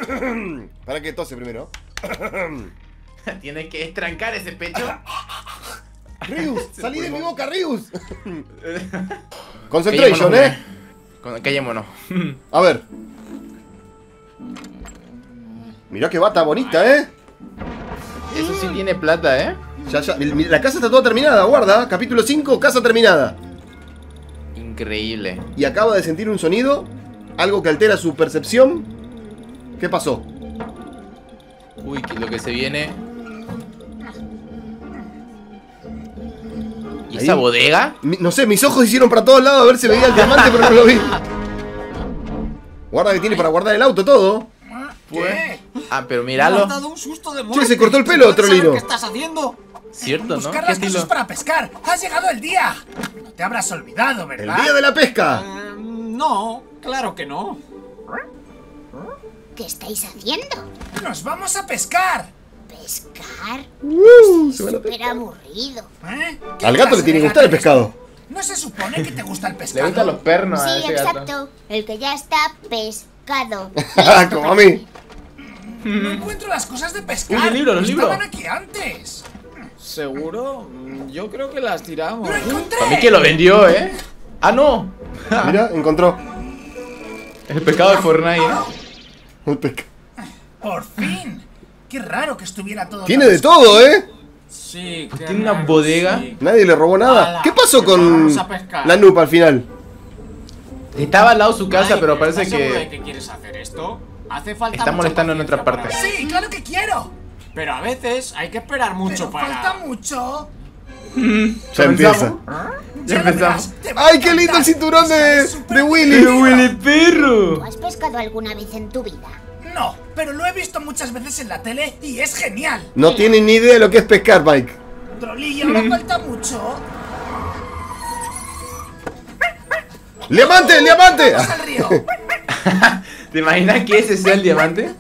Para que tose primero. Tienes que estrancar ese pecho. Rius, salí de mi boca, Rius. Concentration, Callémonos. A ver. Mirá que bata bonita, Eso sí tiene plata, Ya. La casa está toda terminada, guarda. Capítulo 5, casa terminada. Increíble. Y acaba de sentir un sonido. Algo que altera su percepción. ¿Qué pasó? Uy, lo que se viene. ¿Y Ahí. esa bodega? No sé, mis ojos hicieron para todos lados a ver si veía el diamante, pero no lo vi. Guarda que tiene para guardar el auto todo. ¿Qué? Ah, pero Me míralo. has dado un susto de muerte. Che, se cortó el pelo, Trolino. ¿Qué estás haciendo? Cierto, ¿no? Buscar ¿Qué las cosas estilo? para pescar. ¡Ha llegado el día! No te habrás olvidado, ¿verdad? El día de la pesca. No, claro que no. ¿Qué estáis haciendo? ¡Nos vamos a pescar! ¿Pescar? Se van a Súper aburrido. ¿Qué Al gato le clase tiene de que gustar el gato pescado. eres tú? ¿No se supone que te gusta el Le pescado? gustan los pernos a Sí, ese gato. exacto. El que ya está pescado. Como a mí. No encuentro las cosas de pescar. Uy, el libro, los libros. Estaban aquí antes. ¿Seguro? Yo creo que las tiramos. ¡Lo encontré! Para mí que lo vendió, Ah, no. Mira, encontró. El pescado de Fortnite, El pescado. ¡Por fin! ¡Qué raro que estuviera todo Tiene tan de todo, Sí, qué Tiene una raro, bodega. sí. Nadie le robó nada. Ala, ¿Qué pasó con vamos a pescar. la Noob al final? Estaba al lado de su casa, Ay, pero parece ¿estás seguro de que que quieres hacer esto? Hace falta está mucha molestando en paciencia otra parte. para- ¡Sí, claro que quiero! Pero a veces hay que esperar mucho Pero falta para... mucho. Ya empieza. Ya lo empezamos. verás, te va a ¡Ay, qué lindo el encantar. cinturón de Súper Willy! divertido. ¿Tú perro! has pescado alguna vez en tu vida? No, pero lo he visto muchas veces en la tele y es genial. No tiene ni idea de lo que es pescar, Mike. Trolli, ahora falta mucho. ¡Diamante, el diamante! Vamos al río. ¿Te imaginas que ese sea el diamante?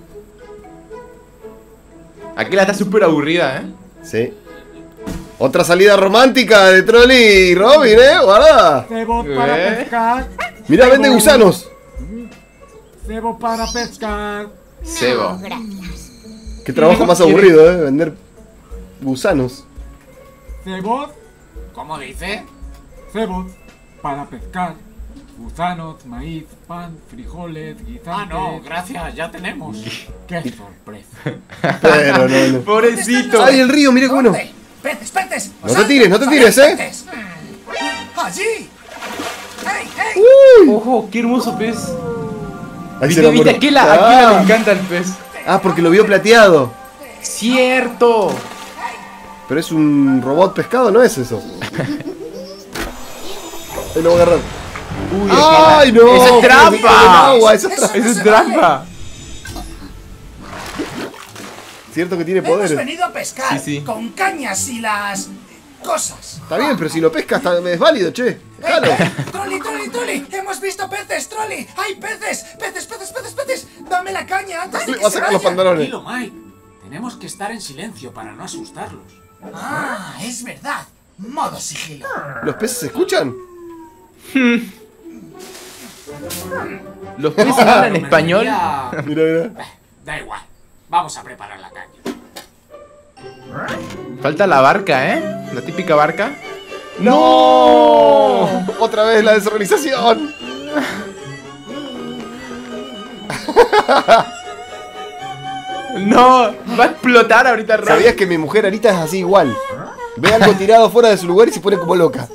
Aquella está súper aburrida, Sí. Otra salida romántica de Trolli y Robin, guarda. Cebo para pescar. Mira, vende gusanos. Cebo para pescar. Cebo. No, gracias. Qué trabajo más aburrido, vender gusanos. Cebos. ¿Cómo dice? Cebos para pescar. Gusanos, maíz, pan, frijoles, guisantes. Ah, no, gracias, ya tenemos. Qué sorpresa. Pero no. Pobrecito. ¡Ay, el río! ¡Mira qué bueno! ¿Dónde? ¡Peces, peces! No te tires, no te tires, ¡Peces! ¡Allí! ¡Hey, hey! Ojo, qué hermoso pez. Ahí se ¿Viste, lo viste? muero. A Aquila le encanta el pez. Ah, porque lo vio plateado. ¡Cierto! Pero es un robot pescado, ¿no es eso? Ahí lo voy a agarrar. Uy, ¡Ay, no! ¡Esa es En trampa! agua, esa es Eso trampa. ¡Esa es se trampa! Cierto que tiene Hemos poderes. venido a pescar Sí, sí. con cañas y las cosas. Está bien, pero si lo pescas es válido, che. Déjalo. ¡Trolli, Trolli, Trolli! ¡Hemos visto peces, Trolli! ¡Hay peces! ¡Peces, peces, peces, peces! ¡Dame la caña antes de Le que va a se sacar los vayan! pantalones. Tranquilo, Mike. Tenemos que estar en silencio para no asustarlos. ¡Ah, es verdad! Modo sigilo. ¿Los peces se escuchan? ¿Los peces hablan español? Mira, mira. Da igual. Vamos a preparar la caña. Falta la barca, La típica barca. ¡No! Otra vez la desorganización. No, va a explotar ahorita rápido. ¿Sabías que mi mujer ahorita es así igual? Ve algo tirado fuera de su lugar y se pone como loca.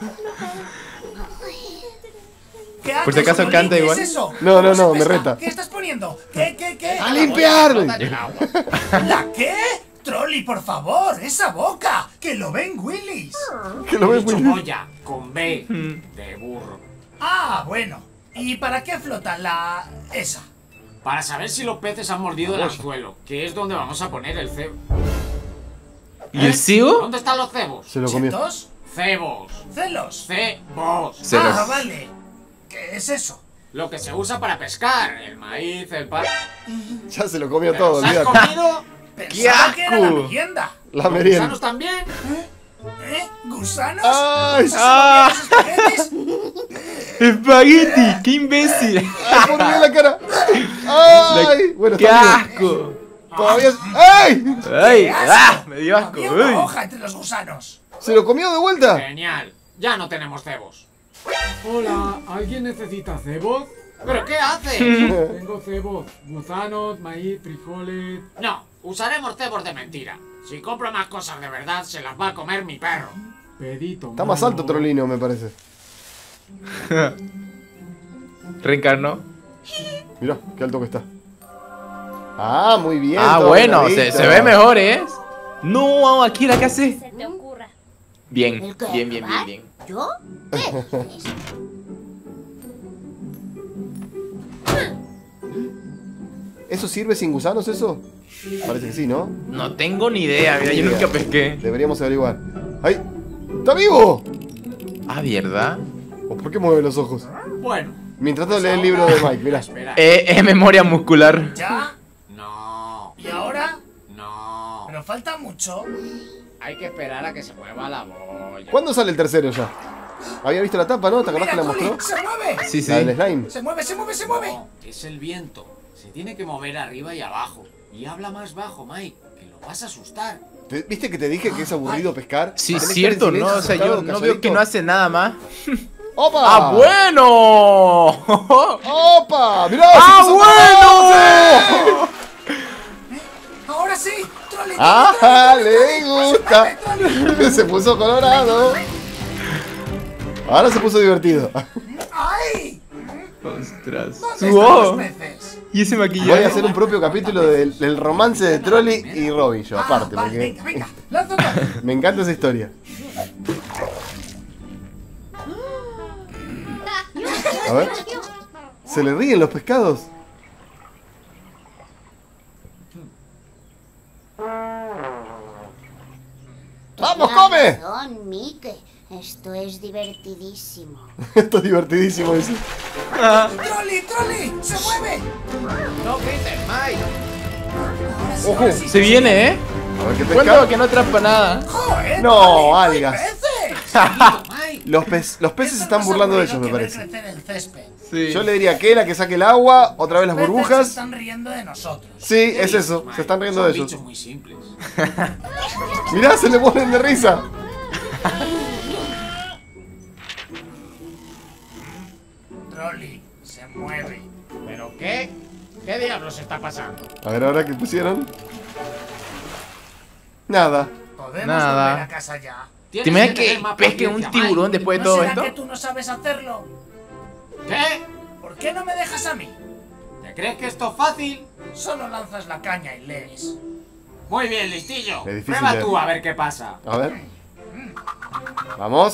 ¿Qué Por si haces, acaso Trolli? canta ¿Qué igual. es eso? No, ¿Cómo no, se no, me pesca? reta. ¿Qué estás poniendo? ¿Qué? ¡A limpiar! ¿La qué? Trolli, por favor, esa boca. Que lo ven Willis. Que lo He ves dicho muy boya, con B, de burro. Ah, bueno. ¿Y para qué flota la... esa? Para saber si los peces han mordido el anzuelo, que es donde vamos a poner el cebo. ¿Y el ciego? ¿Dónde están los cebos? Se lo comió. ¿Chetos? Cebos. ¿Celos? Cebos. Celos. Ah, vale. ¿Qué es eso? Lo que se usa para pescar. El maíz, el pan. Ya se lo comió ¿Te todo, los has olvídate. comido? Pensaba que era la asco! merienda. La ¿Los merienda. gusanos también? ¿Gusanos? ¡Ay! ¡Ah! ¿Esos espaguetis? ¡Espagueti! ¡Qué imbécil! ¡Ay, por Dios, la cara! ¡Ay! Bueno, ¡Qué está vivo. asco! Todavía. ¡Ay! ¡Ay! ¡Ah! Me dio asco. Había una Uy. hoja entre los gusanos. ¿Se lo comió de vuelta? Genial. Ya no tenemos cebos. Hola, ¿alguien necesita cebos? ¿Pero qué haces? Tengo cebos, gusanos, maíz, frijoles... No, usaremos cebos de mentira. Si compro más cosas de verdad, se las va a comer mi perro. Pedito, Está más alto Trolino, me parece. Reencarnó. Mirá, qué alto que está. Ah, muy bien. Ah, todo bueno, clarito. se ve mejor, ¿eh? No, aquí la que hace. Se te ocurra. Bien, ¿El qué? bien, bien, bien, ¿Va? bien. ¿Yo? ¿Qué dices? ¿Eso sirve sin gusanos, eso? Parece que sí, ¿no? No tengo ni idea, mira, yo Ni idea. nunca pesqué. Deberíamos averiguar. ¡Ay! ¡Está vivo! Ah, ¿verdad? ¿O por qué mueve los ojos? Bueno. Mientras tanto lee el libro de Mike, mirá. Espera. Es memoria muscular. ¿Ya? No. ¿Y ahora? No. Pero falta mucho. Hay que esperar a que se mueva la boya. ¿Cuándo sale el tercero ya? Había visto la tapa, ¿no? ¿Te acordás que Mira, la Trolli, mostró? se mueve. Sí, sí. La del slime. Se mueve, se mueve, se mueve. No, es el viento. Se tiene que mover arriba y abajo. Y habla más bajo, Mike, que lo vas a asustar. ¿Viste que te dije que es aburrido pescar? Sí, Tenés que cierto, estar en ¿no? O sea, silencio, yo no sentado, veo que no calladito. hace nada más. ¡Opa! ¡Ah, bueno! ¡Opa! ¡Mirá! ¡Ah, se puso bueno! colorado! Ahora sí. Trolli, ¡Ah, Trolli, le Trolli, gusta! Trolli, Trolli. Se puso colorado. Ahora se puso divertido. ¡Ay! Ostras. ¿Dónde Su están los ojo. peces? Y ese Voy a maquillaje. hacer un propio capítulo del romance de Trolli y Robin, yo, aparte, Vale, porque venga, venga. Lanza otra. me encanta esa historia. A ver. ¿Se le ríen los pescados? ¡Vamos, Tienes come! razón, Mike. Esto es divertidísimo. Esto es divertidísimo, dice. Trolli, Trolli, se mueve. No grites, Mike. Ahora sí, Ojo, ahora sí. Se viene, ¿eh? A ver qué Cuento pesca. que no atrapa nada. ¡Joder! No, Trolli, ¡hay algas. peces! Tranquilo, Mike. Los peces se Eso están es más burlando de aburrido ellos, me que ver parece. crecer el césped. Sí. Yo le diría que la que saque el agua, otra vez las Peces se burbujas. están riendo de nosotros. Sí, es eso, Mike, se están riendo son de ellos. bichos muy simples. Mirá, se le ponen de risa. Trolli, se mueve. ¿Pero qué? ¿Qué diablos está pasando? A ver, ahora que pusieron. Nada. Podemos Nada. volver a casa ya. ¿Te imaginas que pesque un tiburón después de ¿No todo será esto? que tú no sabes hacerlo? ¿Qué? ¿Por qué no me dejas a mí? ¿Te crees que esto es fácil? Solo lanzas la caña y lees. Muy bien, listillo. Es difícil Prueba leer. tú a ver qué pasa. A ver. Vamos.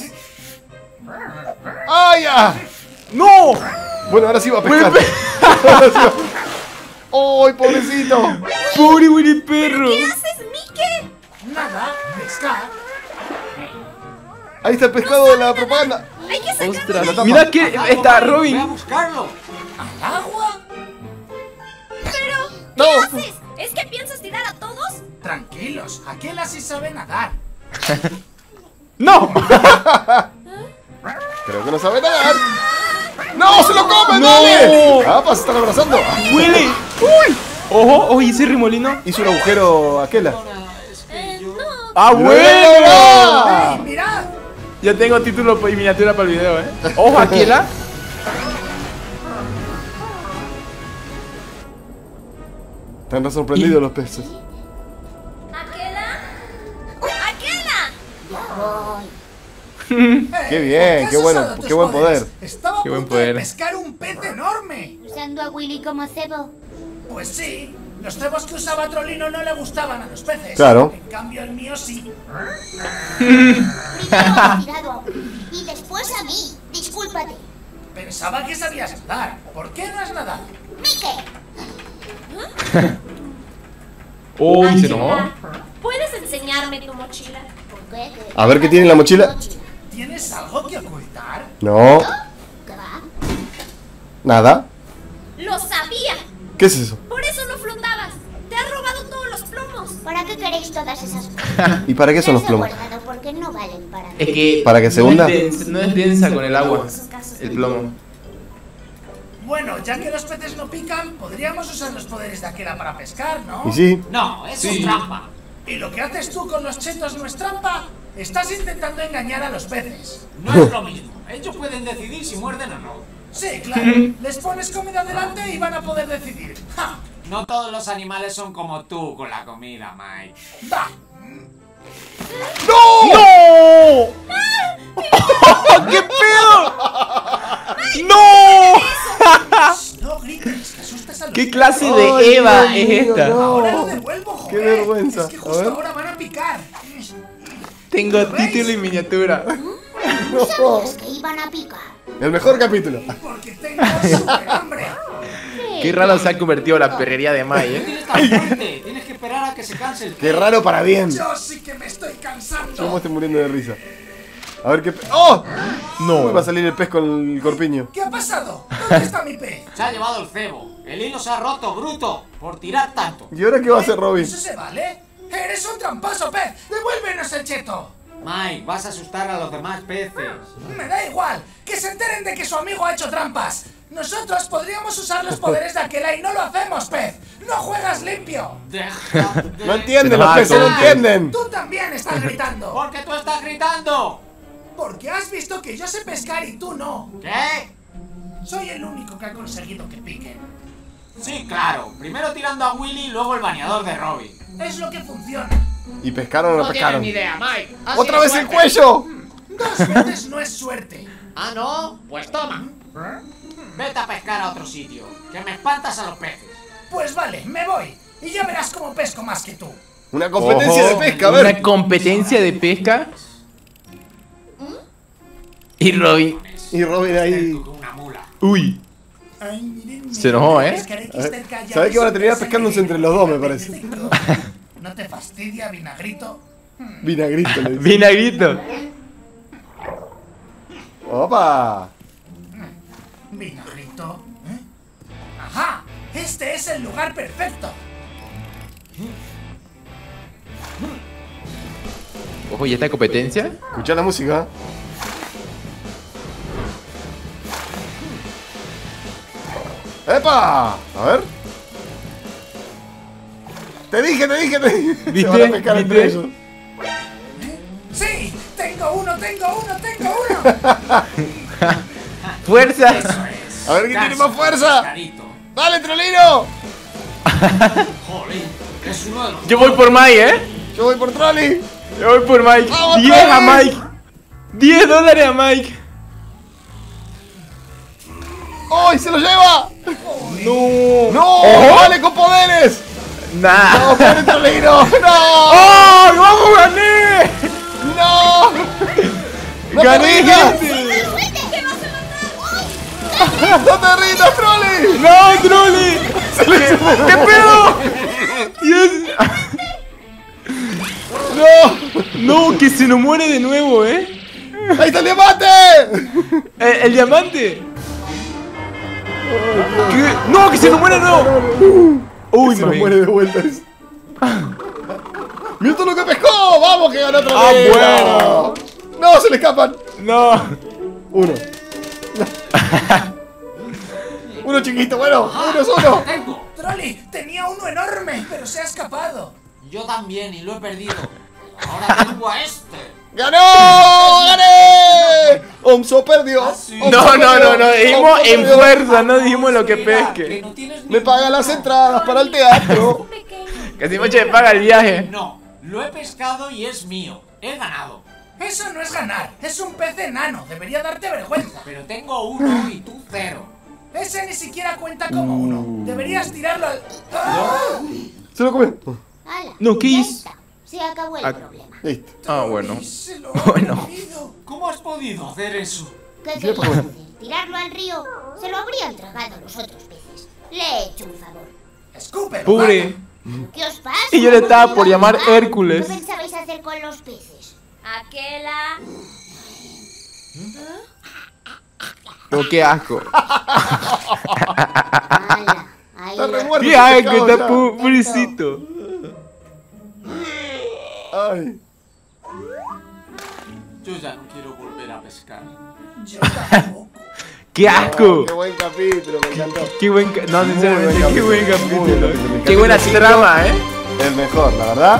¡Ay, ya! ¡No! Bueno, ahora sí va a pescar. Puede Ahora sí va. ¡Ay, pobrecito! ¡Pobre Willy perro! haces, Mike? Nada, pescar. Ahí está el pescado de la propaganda. Hay que sacarlo. ¡Ostras! tapa. Mira que Algo, está Mike, Ve a Robin. buscarlo. ¿Al agua? Pero, No. ¿qué haces? ¿Es que piensas tirar a todos? Tranquilos, aquel así sabe nadar. ¡No! Creo que no sabe nadar. ¡No! ¡Se lo come! ¡No! ¡Dale! ¡Ah, se están abrazando! ¡Willy! ¡Uy! ¡Ojo! ¡Oye, ese remolino! Hizo un agujero aquela. No. ¡Ah, ¡Mira! bueno! ¡Ey, mirad! Ya tengo título y miniatura para el video, ¿eh? ¡Ojo, Aquila! Están sorprendidos los peces. ¿Aquela? ¡Aquela! Ya voy. Qué bien, ¿Por qué has bueno, usado tus qué buen poderes? poder. Estaba a Qué buen punto de poder. pescar un pez enorme. ¿Usando a Willy como cebo? Pues sí, los cebos que usaba Trolino no le gustaban a los peces. Claro. En cambio el mío sí. Primero he tirado a Willy y después a mí. Discúlpate. Pensaba que sabías nadar. ¿Por qué no has nadado? Mike, ¡Oh, dice no! ¿Puedes enseñarme tu mochila? ¿por qué? A ver qué tiene en la mochila. ¿Tienes algo que ocultar? No, ¿Qué va? nada. ¡Lo sabía! ¿Qué es eso? Por eso no flotabas. Te has robado todos los plomos. ¿Para qué queréis todas esas cosas? ¿Y para qué son los Las he plomos? guardado porque no valen para nada. Es que... ¿Para que se no hunda? No es densa con el agua. El plomo. Bueno, ya que los peces no pican, podríamos usar los poderes de Aquela para pescar, ¿no? Y sí. No, eso es trampa. ¿Y lo que haces tú con los chetos no es trampa? Estás intentando engañar a los peces. No es lo mismo. Ellos pueden decidir si muerden o no. Sí, claro. Les pones comida delante y van a poder decidir. ¡Ja! No todos los animales son como tú con la comida, Mike. ¡Va! ¡No! ¿Qué pedo? ¡No! No grites, que asustas a los ¿Qué clase Ay, de Eva Dios mío, es esta? no. Ahora lo devuelvo, joder. Qué vergüenza. Es que A justo ver. ahora van a picar. Tengo título y miniatura. ¿No sabías que iban a picar? El mejor capítulo. Porque tengo super hambre. Qué raro se ha convertido la perrería de Mai, No ¿eh? tienes tan fuerte. Tienes que esperar a que se canse el Qué raro para bien. Yo sí que me estoy Yo me cansando. estoy muriendo de risa. A ver qué. ¡Oh! No. Va a salir el pez con el corpiño. ¿Qué ha pasado? ¿Dónde está mi pez? Se ha llevado el cebo. El hilo se ha roto, bruto, por tirar tanto. ¿Y ahora qué va a hacer Robin? ¿Eso se vale? ¡Eres un tramposo, pez! ¡Devuélvenos el cheto! Mike, vas a asustar a los demás peces. Me da igual. Que se enteren de que su amigo ha hecho trampas. Nosotros podríamos usar los poderes de Aquela y no lo hacemos, pez. ¡No juegas limpio! Deja de... No entienden, Se los nos peces va no a entienden. Tú también estás gritando. ¿Por qué tú estás gritando? Porque has visto que yo sé pescar y tú no. ¿Qué? Soy el único que ha conseguido que piquen. Sí, claro. Primero tirando a Willy, luego el baneador de Robin. Es lo que funciona. ¿Y pescaron o no pescaron? idea, Mike. Así ¡Otra es vez el suerte. cuello! 2 veces no es suerte. Ah, no. Pues toma. Vete a pescar a otro sitio, que me espantas a los peces. Pues vale, me voy. Y ya verás cómo pesco más que tú. Una competencia Ojo, de pesca, a ver. Una competencia de pesca. Y Robin. Y Robin ahí. Con una mula. Uy. Ay, miren, Se enojó, ¿eh? pescaré A ver, cerca ya ¿sabes que van a terminar de pescándose entre los dos, me parece? ¿No te fastidia, vinagrito? Vinagrito le dice. Vinagrito. ¡Opa! ¿Vinagrito? ¿Eh? ¡Ajá! Este es el lugar perfecto. Ojo, ¿y esta competencia? Escuchá la música. ¡Epa! A ver. Te dije. ¿Viste? Se van a pescar entre ¿Viste? ellos. ¡Sí! ¡Tengo uno! ¡Fuerza! A ver quién tiene más fuerza. Pescadito. ¡Dale, Trolino! Jolín, es uno de los... Yo voy por Mike, ¿eh? Yo voy por Trolli. Yo voy por Mike. ¡Vamos, 10 a Trolli! Mike. $10 a Mike. ¡Ay, se lo lleva! No. ¡No! Ojo. ¡Vale con poderes! Nah. ¡No, pobre Trolino! ¡No! ¡Oh! ¡Vamos, gané! ¡No! ¡No te ¡Gané, rindas! gente! ¡No te rindas, Trolli! ¡No, Trolli! ¿Qué pedo? Dios. No, que se nos muere de nuevo, ¿eh? ¡Ahí está el diamante! El diamante. ¿Qué? ¡No, que se nos muere de nuevo! Uy, Se nos mami. muere de vuelta. ¡Mira todo lo que pescó! ¡Vamos, que ganó otra Ah, vez! bueno. ¡No, se le escapan! No. Uno. Uno chiquito, bueno, uno es uno. ¡Tengo! Trolli, tenía uno enorme, pero se ha escapado. Yo también y lo he perdido. Ahora tengo a este. ¡Ganó! ¡Gané! Omso perdió. Ah, sí. Omso No, perdió. dijimos Omso en perdió. fuerza, no dijimos lo que Mira, que pesque. no tienes Me ni- pagan las entradas para el teatro. Pequeño. Casi mucho me paga el viaje. No, lo he pescado y es mío. He ganado. Eso no es ganar, es un pez enano. Debería darte vergüenza. Pero tengo uno y tú cero. Ese ni siquiera cuenta como uno. Deberías tirarlo al... ¡Ah! Se lo comió. ¡Hala! No, ¿qué ya hizo? está. Se acabó el Ah. problema. Listo. Ah, bueno. Se lo Bueno. ha comido. ¿Cómo has podido hacer eso? ¿Qué Sí, querías pues. hacer? ¿Tirarlo al río? Se lo habrían tragado los otros peces. Le he hecho un favor. Escúpelo. Pobre. ¿Qué os pasa? Y yo le estaba ¿No por me llamar va a jugar? Hércules. ¿Qué pensabais hacer con los peces? Aquela. No, qué asco. ¡Hala! Ahí Está re lo- muerto Qué ese asco, pescado está ya. pobrecito. Ay. Yo ya no quiero volver a pescar. Yo tampoco. ¡Qué asco! Qué buen capítulo, me encantó. Qué buen no, Muy sinceramente, buen qué buen capítulo, muy capítulo. buen capítulo. Qué buena Capítulo trama, El mejor, la verdad.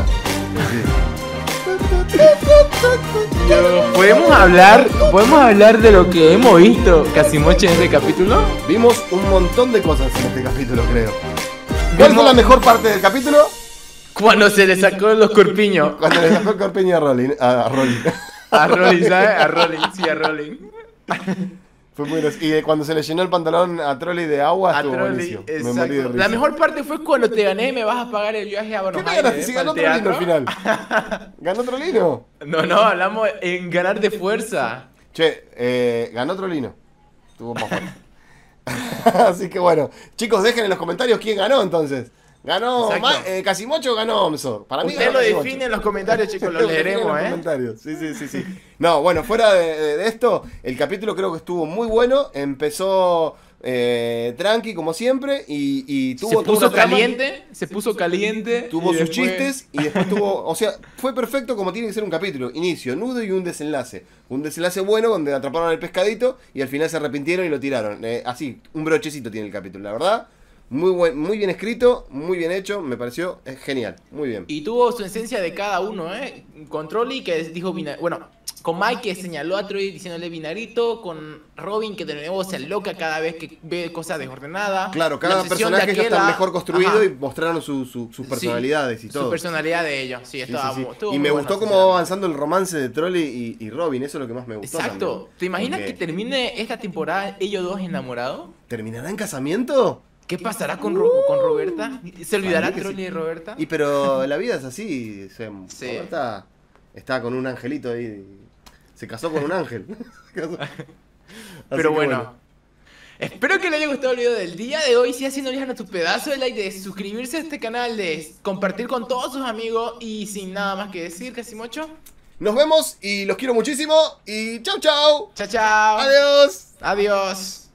¿Podemos hablar de lo que hemos visto Casimoche en este capítulo? Vimos un montón de cosas en este capítulo, creo. ¿Cuál fue la mejor parte del capítulo? Cuando se le sacó los corpiños. Cuando le sacó el corpiño a Rolling. A Rolling. A Rolling, ¿sabes? A Rolling, sí, a Rolling. Fue muy gracioso. Y cuando se le llenó el pantalón a Trolli de agua, A estuvo Trolli, buenísimo. Me exacto. morí de risa. La mejor parte fue cuando te gané, me vas a pagar el viaje a Buenos ¿Qué me Aires. ganaste? Si ganó para el Trollino al teatro. final. ¿Ganó Trollino? No, hablamos en ganar de fuerza. Che, ganó Trollino. Estuvo más fuerte. Así que bueno. Chicos, dejen en los comentarios quién ganó entonces. ¿Ganó Exacto. Casimocho o ganó Omso? Para mí Usted ganó lo Casimocho. define en los comentarios, chicos, lo Lo define leeremos, en los ¿eh? comentarios. Sí. No, bueno, fuera de esto, el capítulo creo que estuvo muy bueno. Empezó tranqui, como siempre, y tuvo Se toda puso una trama. caliente. Tuvo y sus después- chistes y después tuvo, o sea, fue perfecto como tiene que ser un capítulo, inicio, nudo y un desenlace. Un desenlace bueno donde atraparon al pescadito y al final se arrepintieron y lo tiraron. Así, un brochecito tiene el capítulo, la verdad. Muy bien escrito, muy bien hecho, me pareció genial, muy bien. Y tuvo su esencia de cada uno, ¿eh? Con Trolli que dijo bueno, con Mike que señaló a Troy diciéndole vinarito, con Robin que de nuevo se aloca cada vez que ve cosas desordenadas. Claro, cada personaje ya está mejor construido y mostraron sus personalidades y todo. Su personalidad de ellos, sí, estaba Sí. estuvo Y muy me bueno, gustó cómo va avanzando el romance de Trolli y Robin, eso es lo que más me gustó. Exacto. también. ¿Te imaginas Porque que termine esta temporada ellos dos enamorados? ¿terminará en casamiento? ¿Qué pasará con Roberta? ¿Se olvidará Para mí que Trolli sí. de Roberta? Y pero la vida es así. Sí. Roberta está con un angelito ahí. Se casó con un ángel. Así Pero que bueno. Espero que les haya gustado el video del día de hoy. Si así no dejan a tu pedazo de like, de suscribirse a este canal, de compartir con todos sus amigos. Y sin nada más que decir, Casimocho. Nos vemos y los quiero muchísimo. Y chau, chau. Chao, chao. Adiós. Adiós.